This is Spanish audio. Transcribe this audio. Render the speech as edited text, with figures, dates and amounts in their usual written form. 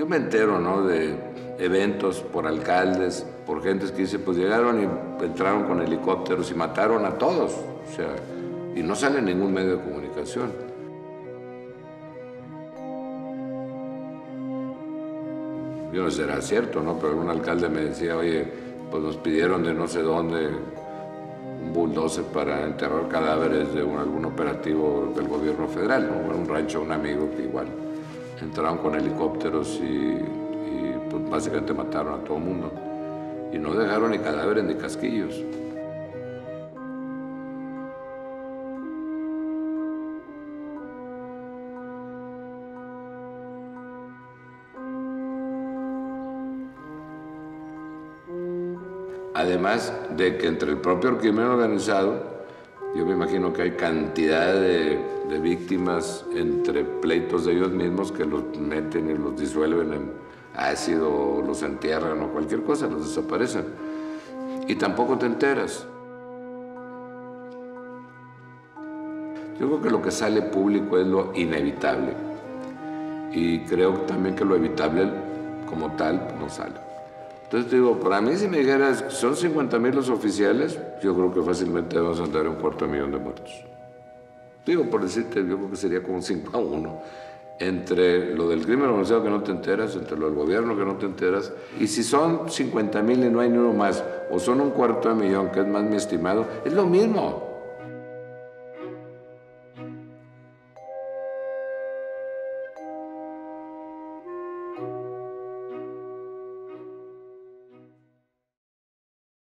Yo me entero, ¿no?, de eventos por alcaldes, por gentes que dice, pues llegaron y entraron con helicópteros y mataron a todos, o sea, y no sale en ningún medio de comunicación. Yo no sé si será cierto, ¿no?, pero algún alcalde me decía, oye, pues nos pidieron de no sé dónde un bulldozer para enterrar cadáveres de algún operativo del gobierno federal, ¿no? En un rancho, un amigo que igual entraron con helicópteros y pues básicamente mataron a todo el mundo. Y no dejaron ni cadáveres ni casquillos. Además de que entre el propio crimen organizado, yo me imagino que hay cantidad de víctimas entre pleitos de ellos mismos que los meten y los disuelven en ácido, los entierran o cualquier cosa, los desaparecen. Y tampoco te enteras. Yo creo que lo que sale público es lo inevitable. Y creo también que lo evitable como tal no sale. Entonces te digo, para mí si me dijeras, son 50,000 los oficiales, yo creo que fácilmente vamos a andar en 250,000 de muertos. Digo, por decirte, yo creo que sería como 5-1. Entre lo del crimen organizado que no te enteras, entre lo del gobierno que no te enteras, y si son 50,000 y no hay ni uno más, o son 250,000, que es más mi estimado, es lo mismo.